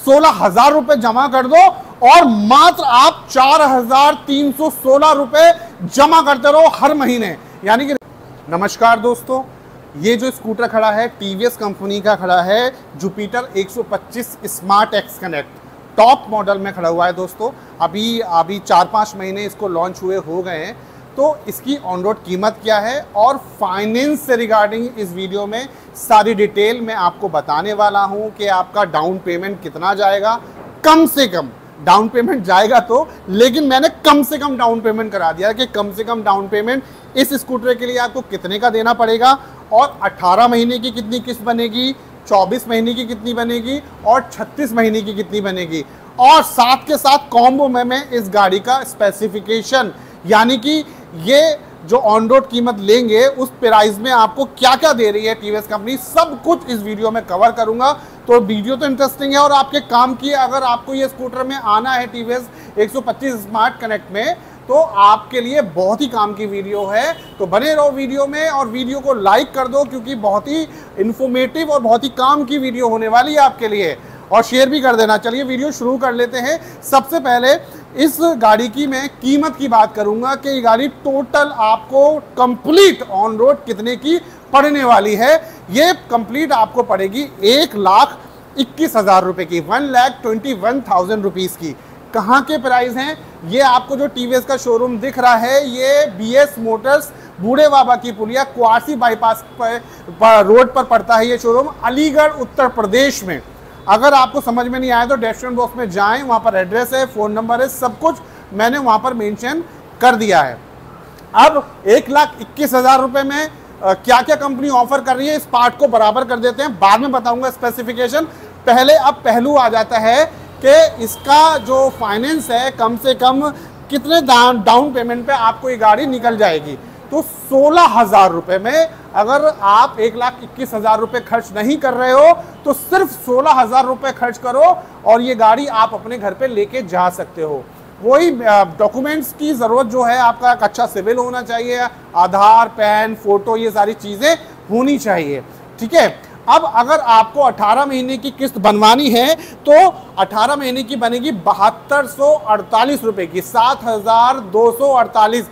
16,000 रुपए जमा कर दो और मात्र आप 4,316 रुपए जमा करते रहो हर महीने। यानी कि नमस्कार दोस्तों, ये जो स्कूटर खड़ा है टीवीएस कंपनी का खड़ा है Jupiter 125 smart X connect, top model में खड़ा हुआ है दोस्तों। अभी 4-5 महीने इसको लॉन्च हुए हो गए हैं। तो इसकी ऑन रोड कीमत क्या है और फाइनेंस से रिगार्डिंग इस वीडियो में सारी डिटेल मैं आपको बताने वाला हूं कि आपका डाउन पेमेंट कितना जाएगा। कम से कम डाउन पेमेंट जाएगा तो, लेकिन मैंने कम से कम डाउन पेमेंट करा दिया कि कम से कम डाउन पेमेंट इस स्कूटर के लिए आपको कितने का देना पड़ेगा और 18 महीने की कितनी किस्त बनेगी, 24 महीने की कितनी बनेगी और 36 महीने की कितनी बनेगी। और साथ के साथ कॉम्बो में मैं इस गाड़ी का स्पेसिफिकेशन, यानी कि ये जो ऑन रोड कीमत लेंगे उस प्राइस में आपको क्या क्या दे रही है टीवीएस कंपनी, सब कुछ इस वीडियो में कवर करूंगा। तो वीडियो तो इंटरेस्टिंग है और आपके काम की, अगर आपको ये स्कूटर में आना है टीवीएस 125 स्मार्ट कनेक्ट में, तो आपके लिए बहुत ही काम की वीडियो है। तो बने रहो वीडियो में और वीडियो को लाइक कर दो क्योंकि बहुत ही इंफॉर्मेटिव और बहुत ही काम की वीडियो होने वाली है आपके लिए, और शेयर भी कर देना। चलिए वीडियो शुरू कर लेते हैं। सबसे पहले इस गाड़ी की मैं कीमत की बात करूंगा कि ये गाड़ी टोटल आपको कंप्लीट ऑन रोड कितने की पड़ने वाली है। ये कंप्लीट आपको पड़ेगी 1,21,000 रुपए की, 1,21,000 रुपीस की। कहाँ के प्राइस हैं ये? आपको जो टीवीएस का शोरूम दिख रहा है ये बीएस मोटर्स बूढ़े बाबा की पुलिया क्वासी बाईपास पर रोड पर पड़ता है ये शोरूम, अलीगढ़ उत्तर प्रदेश में। अगर आपको समझ में नहीं आया तो डिस्क्रिप्शन बॉक्स में जाएं, वहाँ पर एड्रेस है, फ़ोन नंबर है, सब कुछ मैंने वहाँ पर मेंशन कर दिया है। अब 1,21,000 रुपये में क्या क्या कंपनी ऑफर कर रही है, इस पार्ट को बराबर कर देते हैं, बाद में बताऊंगा स्पेसिफिकेशन। पहले अब पहलू आ जाता है कि इसका जो फाइनेंस है कम से कम कितने डाउन पेमेंट पे आपको ये गाड़ी निकल जाएगी। तो 16,000 रुपये में अगर आप 1,21,000 रुपये खर्च नहीं कर रहे हो तो सिर्फ 16,000 रुपये खर्च करो और ये गाड़ी आप अपने घर पे लेके जा सकते हो। वही डॉक्यूमेंट्स की ज़रूरत जो है, आपका एक अच्छा सिविल होना चाहिए, आधार, पैन, फोटो, ये सारी चीज़ें होनी चाहिए, ठीक है। अब अगर आपको 18 महीने की किस्त बनवानी है तो 18 महीने की बनेगी 7,248 रुपये की, 7,248,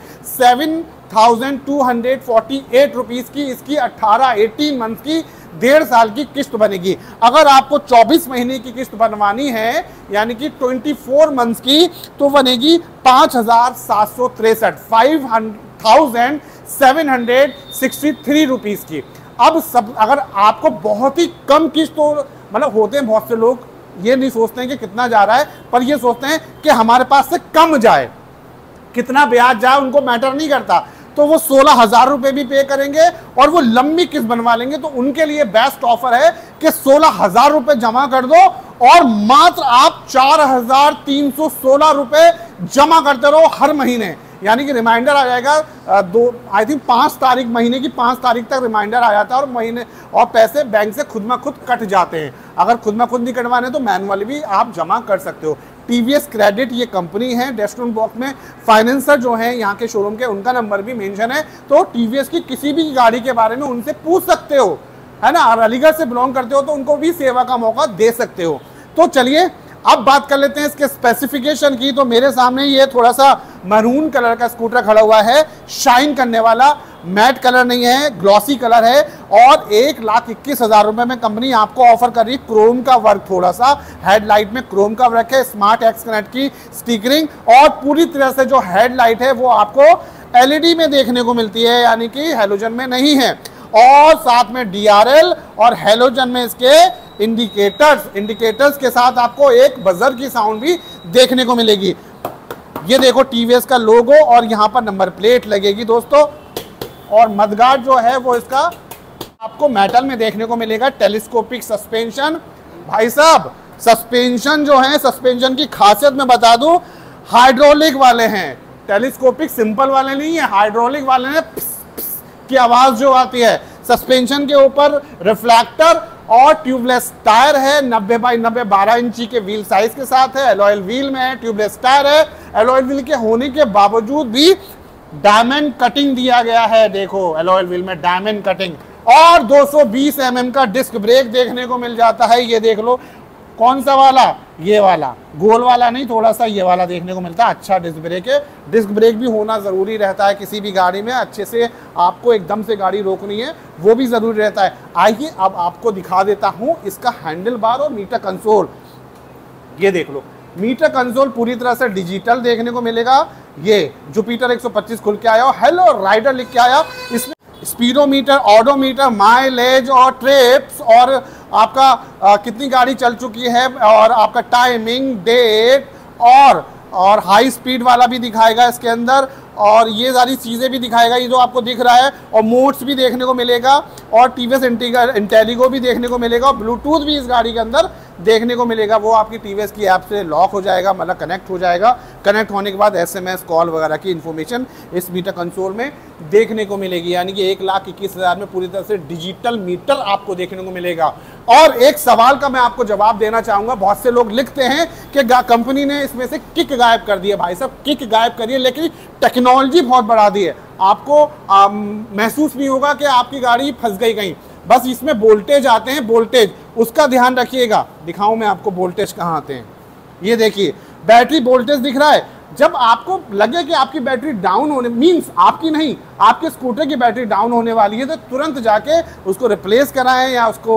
7,248 रुपीज़ की इसकी 18 मंथ की 1.5 साल की किस्त बनेगी। अगर आपको 24 महीने की किस्त बनवानी है यानी कि 24 मंथ्स की, तो बनेगी 5,763, 5,763 रुपीज़ की। अब सब अगर आपको बहुत ही कम किस्त हो, मतलब होते हैं बहुत से लोग ये नहीं सोचते हैं कि कितना जा रहा है, पर ये सोचते हैं कि हमारे पास से कम जाए, कितना ब्याज जाए उनको मैटर नहीं करता, तो वो 16,000 रुपये भी पे करेंगे और वो लंबी किस्त बनवा लेंगे। तो उनके लिए बेस्ट ऑफर है कि 16,000 रुपये जमा कर दो और मात्र आप 4,316 रुपये जमा करते रहो हर महीने। यानी कि रिमाइंडर आ जाएगा 5 तारीख, महीने की 5 तारीख तक रिमाइंडर आ जाता है और महीने और पैसे बैंक से खुद में खुद कट जाते हैं। अगर खुद में खुद नहीं कटवाने तो मैनुअली भी आप जमा कर सकते हो। टीवीएस क्रेडिट ये कंपनी है, डिस्क्रिप्शन बॉक्स में फाइनेंसर जो है यहाँ के शोरूम के, उनका नंबर भी मेंशन है। तो टीवीएस की किसी भी गाड़ी के बारे में उनसे पूछ सकते हो, है ना। और अलीगढ़ से बिलोंग करते हो तो उनको भी सेवा का मौका दे सकते हो। तो चलिए अब बात कर लेते हैं इसके स्पेसिफिकेशन की। तो मेरे सामने ये थोड़ा सा मैरून कलर का स्कूटर खड़ा हुआ है, शाइन करने वाला, मैट कलर नहीं है, ग्लॉसी कलर है और 1,21,000 रुपये में कंपनी आपको ऑफर कर रही है क्रोम का वर्क, थोड़ा सा हेडलाइट में क्रोम का वर्क है, स्मार्ट एक्स कनेक्ट की स्टिकरिंग और पूरी तरह से जो हेडलाइट है वो आपको एलईडी में देखने को मिलती है, यानी कि हैलोजन में नहीं है। और साथ में डीआरएल और हैलोजन में इसके इंडिकेटर्स के साथ आपको एक बजर की साउंड भी देखने को मिलेगी। ये देखो टीवीएस का लोगो और यहाँ पर नंबर प्लेट लगेगी दोस्तों। और मडगार्ड जो है वो इसका आपको मेटल में देखने को मिलेगा। टेलीस्कोपिक सस्पेंशन, भाई साहब सस्पेंशन जो है, सस्पेंशन की खासियत मैं बता दूं, हाइड्रोलिक वाले हैं, टेलीस्कोपिक सिंपल वाले नहीं है, हाइड्रोलिक वाले हैं। की आवाज जो आती है। सस्पेंशन के ऊपर रिफ्लेक्टर और ट्यूबलेस टायर है, 90 बाई 90 12 इंची के व्हील साइज के साथ है। एलॉय व्हील में है, ट्यूबलेस टायर है। एलॉय व्हील के होने के बावजूद भी डायमंड कटिंग दिया गया है, देखो एलॉय व्हील में डायमंड कटिंग। और 220 mm का डिस्क ब्रेक देखने को मिल जाता है, ये देख लो। कौन सा वाला? ये वाला गोल वाला नहीं, थोड़ा सा ये वाला देखने को मिलता है। अच्छा डिस्क ब्रेक है, डिस्क ब्रेक भी होना ज़रूरी रहता है किसी भी गाड़ी में। अच्छे से आपको एकदम से गाड़ी रोकनी है वो भी ज़रूरी रहता है। आइए अब आपको दिखा देता हूँ इसका हैंडल बार और मीटर कंसोल। ये देख लो, मीटर कंसोल पूरी तरह से डिजिटल देखने को मिलेगा। ये जुपिटर 125 खुल के आया और हेलो राइडर लिख के आया। इसमें स्पीडोमीटर, ऑडोमीटर, माइलेज और ट्रिप्स और आपका कितनी गाड़ी चल चुकी है और आपका टाइमिंग, डेट और हाई स्पीड वाला भी दिखाएगा इसके अंदर, और ये सारी चीज़ें भी दिखाएगा ये जो आपको दिख रहा है। और मोड्स भी देखने को मिलेगा और टीवीएस इंटेलिगो भी देखने को मिलेगा और ब्लूटूथ भी इस गाड़ी के अंदर देखने को मिलेगा। वो आपकी टीवीएस की ऐप से लॉक हो जाएगा, मतलब कनेक्ट हो जाएगा। कनेक्ट होने के बाद एसएमएस कॉल वगैरह की इन्फॉर्मेशन इस मीटर कंसोल में देखने को मिलेगी। यानी कि 1,21,000 में पूरी तरह से डिजिटल मीटर आपको देखने को मिलेगा। और एक सवाल का मैं आपको जवाब देना चाहूँगा। बहुत से लोग लिखते हैं कि कंपनी ने इसमें से किक गायब कर दी है। भाई साहब, किक गायब करिए लेकिन टेक्नोलॉजी बहुत बढ़ा दी है। आपको महसूस नहीं होगा कि आपकी गाड़ी फंस गई कहीं। बस इसमें वोल्टेज आते हैं, वोल्टेज उसका ध्यान रखिएगा। दिखाऊं मैं आपको वोल्टेज कहाँ आते हैं। ये देखिए बैटरी वोल्टेज दिख रहा है। जब आपको लगे कि आपकी बैटरी डाउन होने, मींस आपकी नहीं, आपके स्कूटर की बैटरी डाउन होने वाली है, तो तुरंत जाके उसको रिप्लेस कराएं या उसको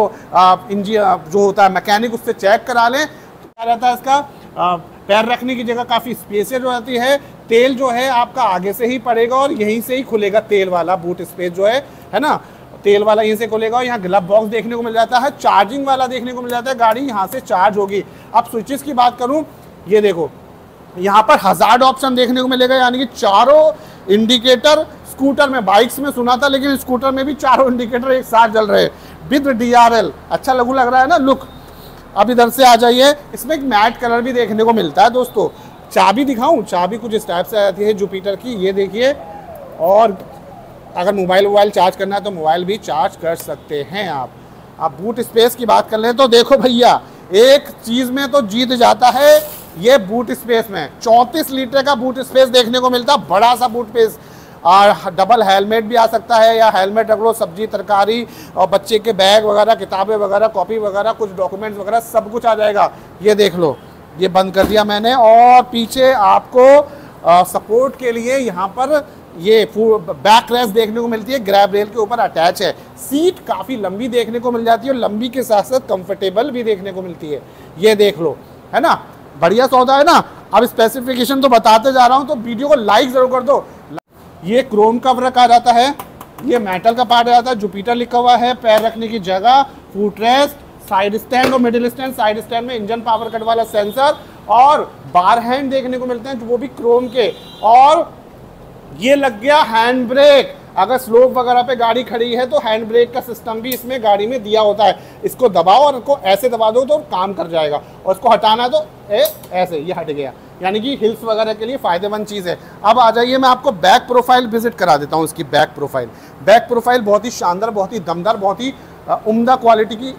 इंजन जो होता है मैकेनिक उससे चेक करा लें। तो क्या रहता है इसका पैर रखने की जगह काफ़ी स्पेसियस हो जाती है। तेल जो है आपका आगे से ही पड़ेगा और यहीं से ही खुलेगा तेल वाला बूट स्पेस जो है ना, तेल वाला यहीं से खुलेगा। और यहाँ ग्लव बॉक्स देखने को मिल जाता है, चार्जिंग वाला देखने को मिल जाता है, गाड़ी यहाँ से चार्ज होगी। अब स्विचेस की बात करूँ, ये देखो यहाँ पर हजार्ड ऑप्शन देखने को मिलेगा, यानी कि चारों इंडिकेटर। स्कूटर में, बाइक्स में सुना था, लेकिन स्कूटर में भी चारों इंडिकेटर एक साथ जल रहे हैं विद DRL। अच्छा लग रहा है ना लुक। अब इधर से आ जाइए, इसमें एक मैट कलर भी देखने को मिलता है दोस्तों। चाबी दिखाऊं, चाबी कुछ इस टाइप से आती है जुपिटर की, ये देखिए। और अगर मोबाइल चार्ज करना है तो मोबाइल भी चार्ज कर सकते हैं आप। अब बूट स्पेस की बात कर लें तो देखो भैया, एक चीज़ में तो जीत जाता है ये बूट स्पेस में। 34 लीटर का बूट स्पेस देखने को मिलता है, बड़ा सा बूट स्पेस। और डबल हेलमेट भी आ सकता है, या हेलमेट रख लो, सब्जी तरकारी और बच्चे के बैग वगैरह, किताबें वगैरह, कॉपी वगैरह, कुछ डॉक्यूमेंट्स वगैरह, सब कुछ आ जाएगा। ये देख लो, ये बंद कर दिया मैंने। और पीछे आपको सपोर्ट के लिए यहाँ पर ये बैक रेस्ट देखने को मिलती है, ग्रैब रेल के ऊपर अटैच है। सीट काफ़ी लंबी देखने को मिल जाती है और लंबी के साथ साथ कंफर्टेबल भी देखने को मिलती है। ये देख लो, है ना, बढ़िया सौदा है ना। अब स्पेसिफिकेशन तो बताते जा रहा हूँ, तो वीडियो को लाइक ज़रूर कर दो। ये क्रोम कवर का रहता है, ये मेटल का पार्ट रहता है, जुपिटर लिखा हुआ है, पैर रखने की जगह, फुट रेस्ट, साइड स्टैंड और मिडिल स्टैंड। साइड स्टैंड में इंजन पावर कट वाला सेंसर और बार हैंड देखने को मिलते हैं, वो भी क्रोम के। और ये लग गया हैंड ब्रेक। अगर स्लोप वगैरह पे गाड़ी खड़ी है तो हैंड ब्रेक का सिस्टम भी इसमें गाड़ी में दिया होता है। इसको दबाओ और इसको ऐसे दबा दो तो काम कर जाएगा, और इसको हटाना है तो ऐसे, ये हट गया। यानी कि हिल्स वगैरह के लिए फ़ायदेमंद चीज़ है। अब आ जाइए, मैं आपको बैक प्रोफाइल विजिट करा देता हूँ। इसकी बैक प्रोफाइल बहुत ही शानदार, बहुत ही दमदार, बहुत ही उम्दा क्वालिटी की।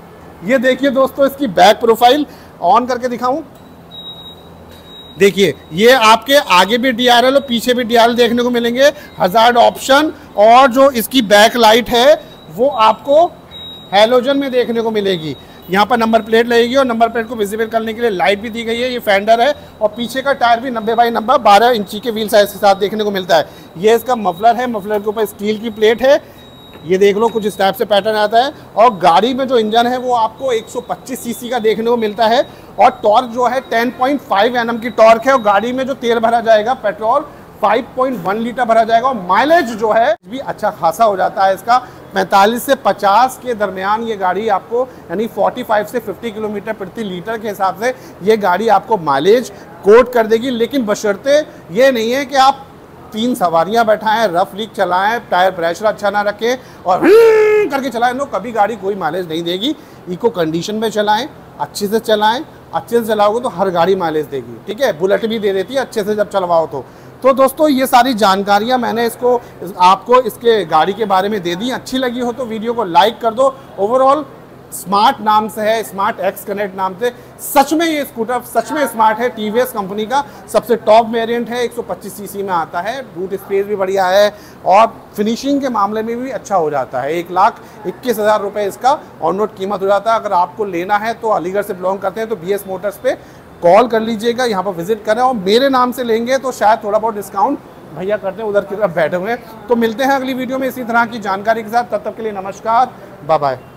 ये देखिए दोस्तों, इसकी बैक प्रोफाइल ऑन करके दिखाऊं। देखिए, ये आपके आगे भी DRL और पीछे भी DRL देखने को मिलेंगे, हजार्ड ऑप्शन। और जो इसकी बैक लाइट है वो आपको हैलोजन में देखने को मिलेगी। यहाँ पर नंबर प्लेट लगेगी और नंबर प्लेट को विजिबल करने के लिए लाइट भी दी गई है। ये फेंडर है और पीछे का टायर भी 90x90 12 इंची के व्हील साइज के साथ देखने को मिलता है। ये इसका मफलर है, मफलर के ऊपर स्टील की प्लेट है। ये देख लो, कुछ इस टाइप से पैटर्न आता है। और गाड़ी में जो इंजन है वो आपको 125 सीसी का देखने को मिलता है और टॉर्क जो है 10.5 Nm की टॉर्क है। और गाड़ी में जो तेल भरा जाएगा पेट्रोल 5.1 लीटर भरा जाएगा। और माइलेज जो है भी अच्छा खासा हो जाता है इसका, 45 से 50 के दरमियान ये गाड़ी आपको, यानी 45 से 50 किलोमीटर प्रति लीटर के हिसाब से ये गाड़ी आपको माइलेज कोट कर देगी। लेकिन बशर्ते ये नहीं है कि आप 3 सवारियां बैठाएं, रफ लीक चलाएं, टायर प्रेशर अच्छा ना रखें और करके चलाएं, नो, कभी गाड़ी कोई माइलेज नहीं देगी। इको कंडीशन में चलाएं, अच्छे से चलाएं। अच्छे से चलाओगे तो हर गाड़ी माइलेज देगी, ठीक है। बुलेट भी दे देती है अच्छे से जब चलवाओ तो दोस्तों ये सारी जानकारियां मैंने आपको इसके गाड़ी के बारे में दे दी। अच्छी लगी हो तो वीडियो को लाइक कर दो। ओवरऑल स्मार्ट नाम से है, स्मार्ट एक्स कनेक्ट नाम से। सच में ये स्कूटर सच में स्मार्ट है, टीवीएस कंपनी का सबसे टॉप वेरिएंट है, 125 सीसी में आता है, बूट स्पेस भी बढ़िया है और फिनिशिंग के मामले में भी अच्छा हो जाता है। 1,21,000 रुपये इसका ऑन रोड कीमत हो जाता है। अगर आपको लेना है तो अलीगढ़ से बिलोंग करते हैं तो BS मोटर्स पे कॉल कर लीजिएगा, यहाँ पर विजिट करें और मेरे नाम से लेंगे तो शायद थोड़ा बहुत डिस्काउंट भैया करते हैं, उधर की तरफ बैठे हुए हैं। तो मिलते हैं अगली वीडियो में इसी तरह की जानकारी के साथ, तब तक के लिए नमस्कार, बाय बाय।